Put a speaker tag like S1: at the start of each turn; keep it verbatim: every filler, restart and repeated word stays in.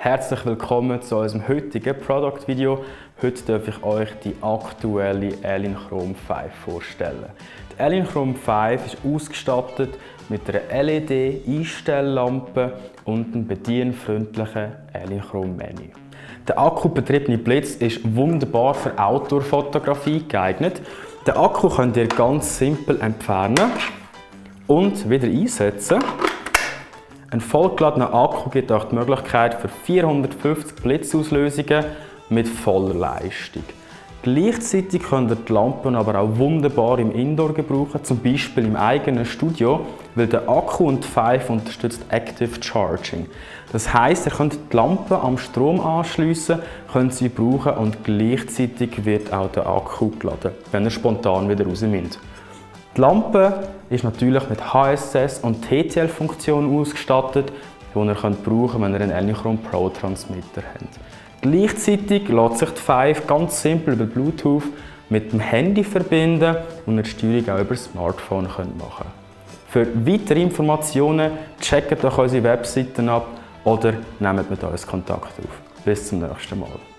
S1: Herzlich willkommen zu unserem heutigen Product Video. Heute darf ich euch die aktuelle Elinchrom fünf vorstellen. Die Elinchrom fünf ist ausgestattet mit einer L E D-Einstelllampe und einem bedienfreundlichen Elinchrom-Menü. Der akkubetriebene Blitz ist wunderbar für Outdoor-Fotografie geeignet. Den Akku könnt ihr ganz simpel entfernen und wieder einsetzen. Ein vollgeladener Akku gibt euch die Möglichkeit für vierhundertfünfzig Blitzauslösungen mit voller Leistung. Gleichzeitig könnt ihr die Lampen aber auch wunderbar im Indoor gebrauchen, zum Beispiel im eigenen Studio, weil der Akku und die fünf unterstützt Active Charging. Das heisst, ihr könnt die Lampe am Strom anschliessen, könnt sie brauchen und gleichzeitig wird auch der Akku geladen, wenn ihr spontan wieder raus müsst. Die Lampe ist natürlich mit H S S und T T L-Funktionen ausgestattet, die ihr könnt brauchen, wenn ihr einen Elinchrom Pro Transmitter habt. Gleichzeitig lässt sich die fünf ganz simpel über Bluetooth mit dem Handy verbinden und ihr die Steuerung auch über das Smartphone machen könnt. Für weitere Informationen checkt euch unsere Webseiten ab oder nehmt mit uns Kontakt auf. Bis zum nächsten Mal.